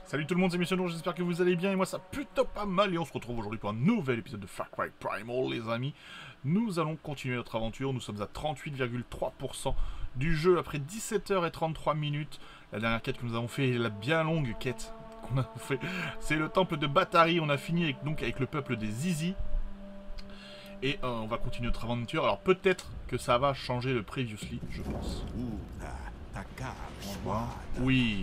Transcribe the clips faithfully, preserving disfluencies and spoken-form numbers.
Salut tout le monde, c'est Mission Nour, j'espère que vous allez bien et moi ça plutôt pas mal et on se retrouve aujourd'hui pour un nouvel épisode de Far Cry Primal les amis. Nous allons continuer notre aventure, nous sommes à trente-huit virgule trois pour cent du jeu après dix-sept heures trente-trois minutes. La dernière quête que nous avons fait est la bien longue quête qu'on a fait, c'est le temple de Batari, on a fini avec, donc avec le peuple des Zizi. Et euh, on va continuer notre aventure, alors peut-être que ça va changer le previously, je pense. On va voir. Oui.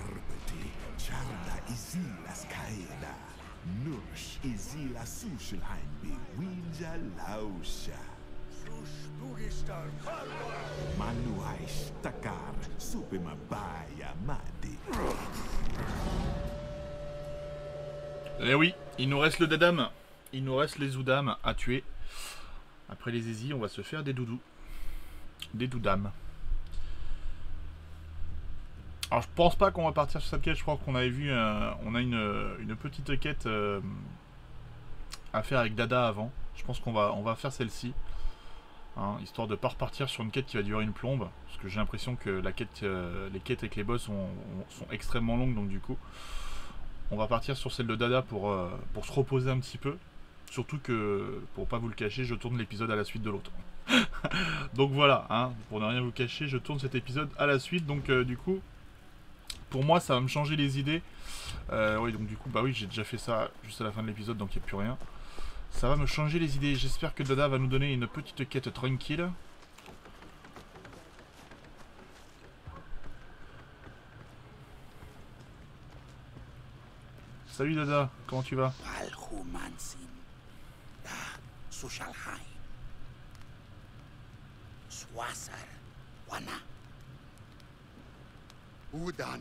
Eh oui, il nous reste le Dadam, il nous reste les Zoudam à tuer. Après les Zizi, on va se faire des doudous. Des doudam. Alors je pense pas qu'on va partir sur cette quête, je crois qu'on avait vu, euh, on a une, une petite quête euh, à faire avec Dada avant. Je pense qu'on va, on va faire celle-ci, hein, histoire de pas repartir sur une quête qui va durer une plombe, parce que j'ai l'impression que la quête, euh, les quêtes avec les boss sont, sont extrêmement longues, donc du coup, on va partir sur celle de Dada pour, euh, pour se reposer un petit peu. Surtout que, pour pas vous le cacher, je tourne l'épisode à la suite de l'autre. Donc voilà, hein, pour ne rien vous cacher, je tourne cet épisode à la suite, donc euh, du coup... Pour moi, ça va me changer les idées. Euh, oui, donc du coup, bah oui, j'ai déjà fait ça juste à la fin de l'épisode, donc il n'y a plus rien. Ça va me changer les idées. J'espère que Dada va nous donner une petite quête tranquille. Salut Dada, comment tu vas? Udan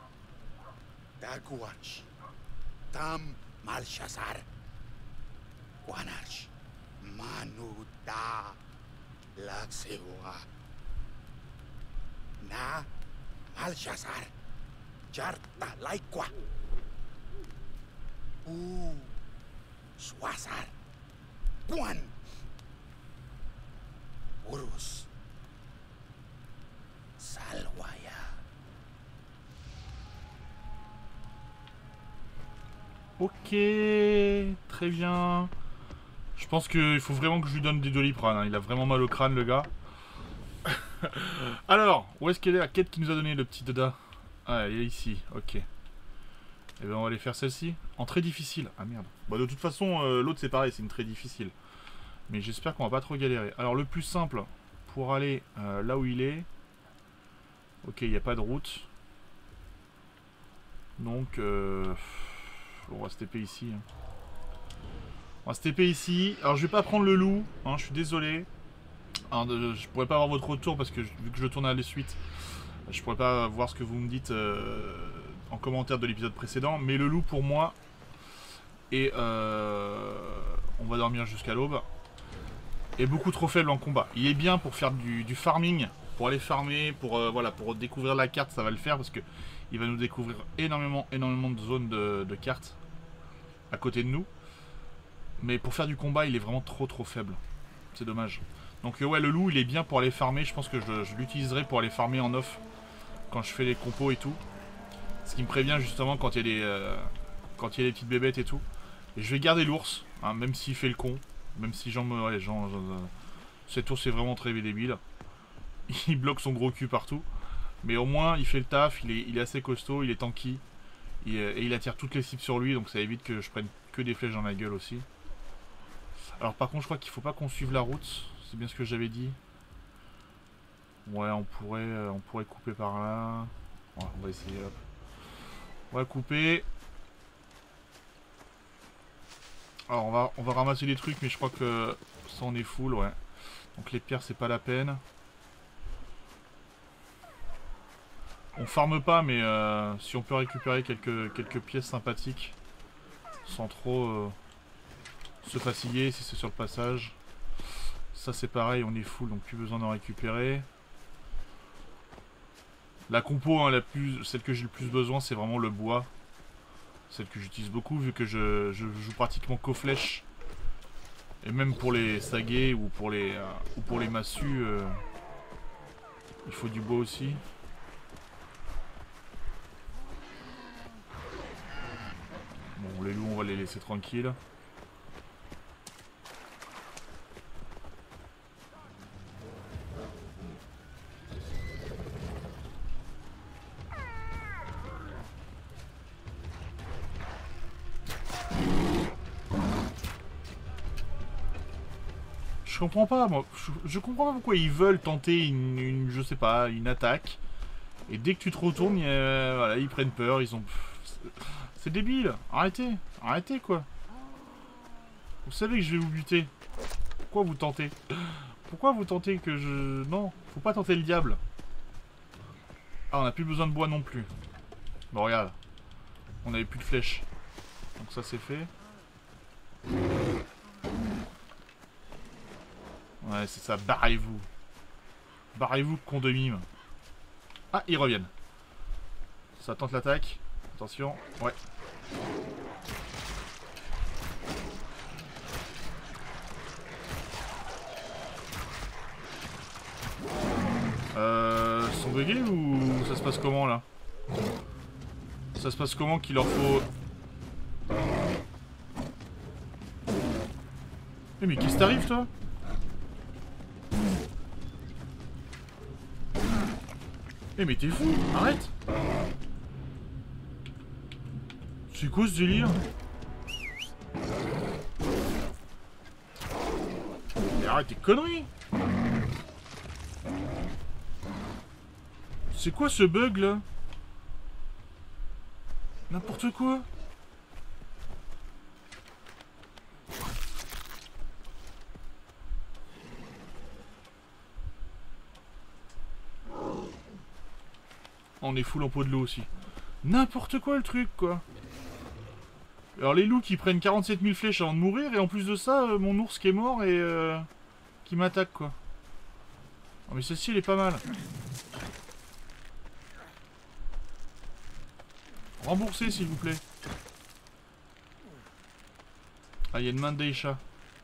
Dagwach Tam Malshazar Wanach Manuda Laxewa Na Malshazar Jarta Laikwa U Swasar Guan Urus Salwaya. Ok, très bien. Je pense qu'il faut vraiment que je lui donne des doliprane, hein. Il a vraiment mal au crâne le gars. Alors, où est-ce qu'elle est la quête qui nous a donné le petit Dada? Ah, elle est ici, ok. Et bien on va aller faire celle-ci. En très difficile. Ah merde. Bah de toute façon, euh, l'autre c'est pareil, c'est une très difficile. Mais j'espère qu'on va pas trop galérer. Alors le plus simple, pour aller euh, là où il est... Ok, il n'y a pas de route. Donc... Euh... On va se T P ici. Hein. On va se T P ici. Alors je vais pas prendre le loup, hein, je suis désolé. Alors, de, je pourrais pas avoir votre retour parce que vu que je tourne à la suite, je pourrais pas voir ce que vous me dites euh, en commentaire de l'épisode précédent. Mais le loup pour moi, et euh, on va dormir jusqu'à l'aube, est beaucoup trop faible en combat. Il est bien pour faire du, du farming, pour aller farmer, pour euh, voilà, pour découvrir la carte, ça va le faire parce que il va nous découvrir énormément, énormément de zones de, de cartes à côté de nous. Mais pour faire du combat, il est vraiment trop trop faible. C'est dommage. Donc euh, ouais, le loup, il est bien pour aller farmer. Je pense que je, je l'utiliserai pour aller farmer en off quand je fais les compos et tout. Ce qui me prévient justement quand il y a les, euh, quand il y a les petites bébêtes et tout. Et je vais garder l'ours, hein, même s'il fait le con. Même si j'en me... Ouais, genre, genre, euh, cet ours est vraiment très débile. Il bloque son gros cul partout. Mais au moins, il fait le taf, il est, il est assez costaud, il est tanky. Et, et il attire toutes les cibles sur lui, donc ça évite que je prenne que des flèches dans la gueule aussi. Alors par contre, je crois qu'il faut pas qu'on suive la route. C'est bien ce que j'avais dit. Ouais, on pourrait, euh, on pourrait couper par là. Ouais, on va essayer, hop. On va couper. Alors on va, on va ramasser des trucs, mais je crois que ça on est full, ouais. Donc les pierres, c'est pas la peine. On farme pas, mais euh, si on peut récupérer quelques, quelques pièces sympathiques sans trop euh, se fatiguer si c'est sur le passage. Ça c'est pareil, on est full, donc plus besoin d'en récupérer. La compo, hein, la plus, celle que j'ai le plus besoin, c'est vraiment le bois. Celle que j'utilise beaucoup vu que je, je joue pratiquement qu'aux flèches. Et même pour les saguets ou pour les, euh, ou pour les massues, euh, il faut du bois aussi. Bon, les loups, on va les laisser tranquilles. Je comprends pas, moi. Je, je comprends pas pourquoi ils veulent tenter une, une, je sais pas, une attaque. Et dès que tu te retournes, euh, voilà, ils prennent peur, ils ont... C'est débile. Arrêtez. Arrêtez, quoi. Vous savez que je vais vous buter. Pourquoi vous tentez? Pourquoi vous tentez que je... Non, faut pas tenter le diable. Ah, on a plus besoin de bois non plus. Bon, regarde. On avait plus de flèches. Donc ça, c'est fait. Ouais, c'est ça. Barrez-vous. Barrez-vous, con de mime. Ah, ils reviennent. Ça tente l'attaque. Attention. Ouais. Euh... Ils sont buggés ou ça se passe comment, là? Ça se passe comment qu'il leur faut... Eh mais qu'est-ce qui t'arrive, toi? Eh mais t'es fou, arrête. C'est quoi ce délire? Mais arrête tes conneries. C'est quoi ce bug là? N'importe quoi. On est full en pot de l'eau aussi. N'importe quoi le truc, quoi. Alors les loups qui prennent quarante-sept mille flèches avant de mourir, et en plus de ça, euh, mon ours qui est mort et euh, qui m'attaque, quoi. Oh, mais celle-ci, elle est pas mal. Remboursez, s'il vous plaît. Ah, il y a une main de Daisha.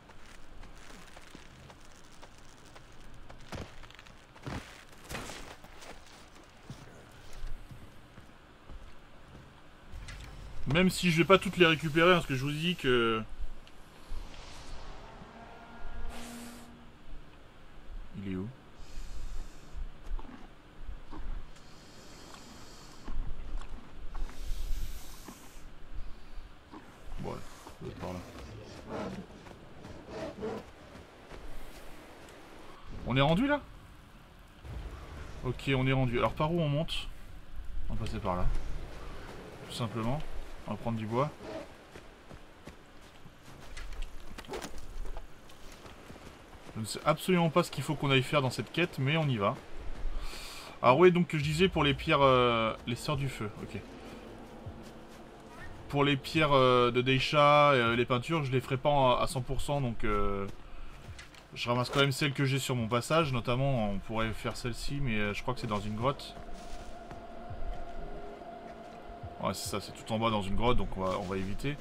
Même si je vais pas toutes les récupérer, parce que je vous dis que... Il est où? Bon, ouais, ça doit être par là. On est rendu là? Ok, on est rendu. Alors par où on monte? On va passer par là. Tout simplement. On va prendre du bois. Je ne sais absolument pas ce qu'il faut qu'on aille faire dans cette quête, mais on y va. Alors ouais, donc je disais pour les pierres... Euh, les sœurs du feu, ok. Pour les pierres euh, de Daisha, euh, les peintures, je les ferai pas à cent pour cent, donc... Euh, je ramasse quand même celles que j'ai sur mon passage, notamment on pourrait faire celle-ci, mais euh, je crois que c'est dans une grotte. Ouais, c'est ça, c'est tout en bas dans une grotte, donc on va, on va éviter.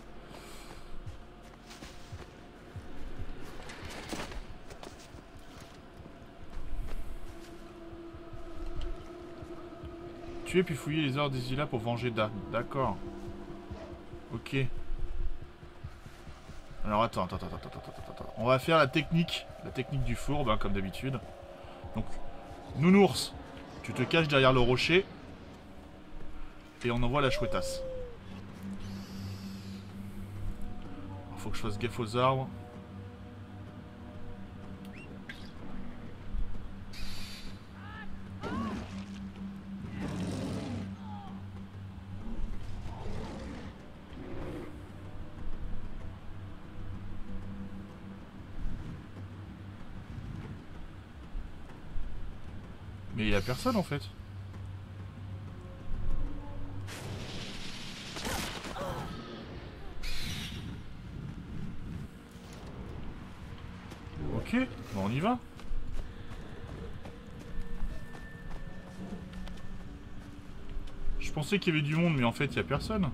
Tuer puis fouiller les ors des îles pour venger Da. D'accord. Ok. Alors attends, attends, attends, attends, attends, attends. On va faire la technique, la technique du fourbe, hein, comme d'habitude. Donc, nounours, tu te caches derrière le rocher. Et on envoie la chouettasse. Faut que je fasse gaffe aux arbres. Mais il n'y a personne en fait. Ok, bon, on y va. Je pensais qu'il y avait du monde, mais en fait, il n'y a personne.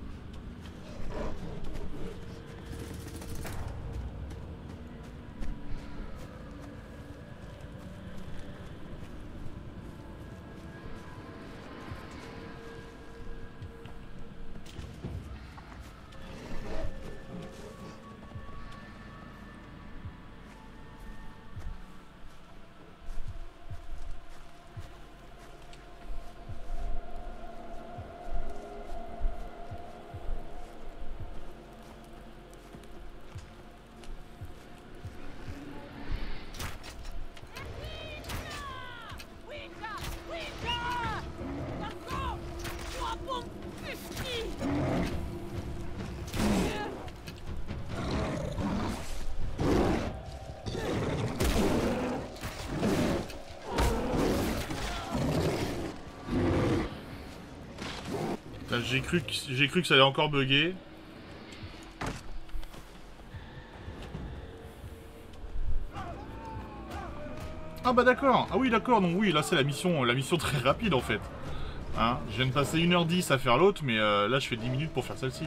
J'ai cru, que, j'ai cru que ça allait encore bugger. Ah bah d'accord. Ah oui d'accord, donc oui, là c'est la mission, la mission très rapide en fait. Hein, je viens de passer une heure dix à faire l'autre, mais euh, là je fais dix minutes pour faire celle-ci.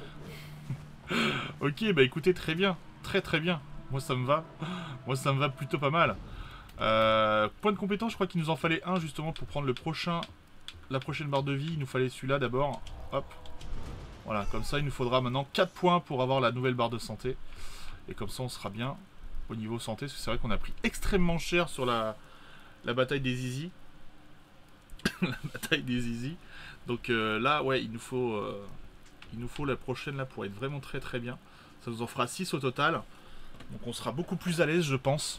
Ok, bah écoutez, très bien. Très très bien. Moi ça me va. Moi ça me va plutôt pas mal. Euh, point de compétence, je crois qu'il nous en fallait un justement pour prendre le prochain, la prochaine barre de vie. Il nous fallait celui-là d'abord. Hop. Voilà, comme ça il nous faudra maintenant quatre points pour avoir la nouvelle barre de santé. Et comme ça on sera bien au niveau santé. Parce que c'est vrai qu'on a pris extrêmement cher sur la, la bataille des Zizi. La bataille des Zizi. Donc euh, là, ouais, il nous faut euh, il nous faut la prochaine là pour être vraiment très très bien. Ça nous en fera six au total. Donc on sera beaucoup plus à l'aise, je pense.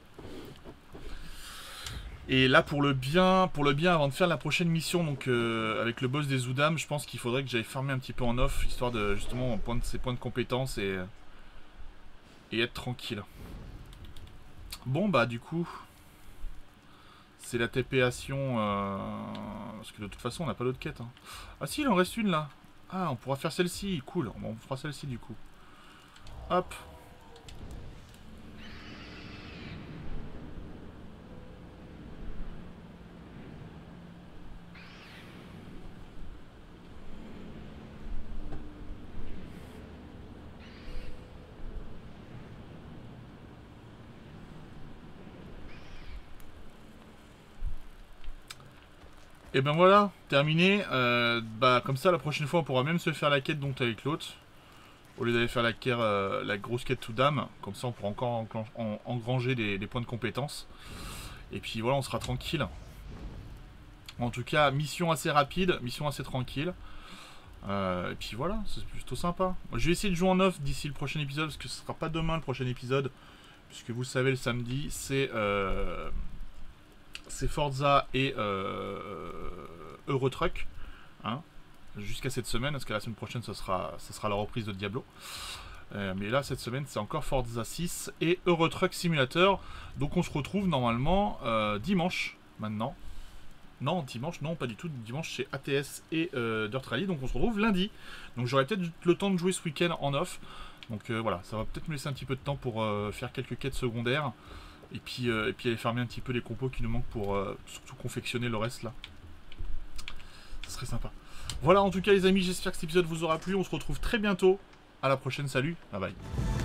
Et là pour le bien, pour le bien avant de faire la prochaine mission, donc euh, avec le boss des Zoudam, je pense qu'il faudrait que j'aille farmer un petit peu en off, histoire de justement prendre ces points de compétence et, et être tranquille. Bon bah du coup, c'est la TPation, euh, parce que de toute façon on n'a pas d'autre quête. Hein. Ah si, il en reste une là. Ah, on pourra faire celle-ci, cool, on fera celle-ci du coup. Hop. Et ben voilà, terminé. Euh, bah comme ça, la prochaine fois, on pourra même se faire la quête donc avec l'autre. Au lieu d'aller faire la, quête, euh, la grosse quête tout d'âme. Comme ça, on pourra encore en, en, engranger des, des points de compétence. Et puis voilà, on sera tranquille. En tout cas, mission assez rapide, mission assez tranquille. Euh, et puis voilà, c'est plutôt sympa. Je vais essayer de jouer en off d'ici le prochain épisode, parce que ce sera pas demain le prochain épisode. Puisque vous le savez, le samedi, c'est... Euh, c'est Forza et euh, Eurotruck, hein, jusqu'à cette semaine, parce que la semaine prochaine ce sera, ce sera la reprise de Diablo. Euh, mais là cette semaine c'est encore Forza six et Eurotruck Simulator. Donc on se retrouve normalement euh, dimanche maintenant. Non, dimanche, non, pas du tout. Dimanche c'est A T S et euh, Dirt Rally. Donc on se retrouve lundi. Donc j'aurai peut-être le temps de jouer ce week-end en off. Donc euh, voilà, ça va peut-être me laisser un petit peu de temps pour euh, faire quelques quêtes secondaires. Et puis, euh, et puis aller farmer un petit peu les compos qui nous manquent pour euh, surtout confectionner le reste là. Ça serait sympa. Voilà en tout cas les amis, j'espère que cet épisode vous aura plu. On se retrouve très bientôt. À la prochaine, salut, bye bye.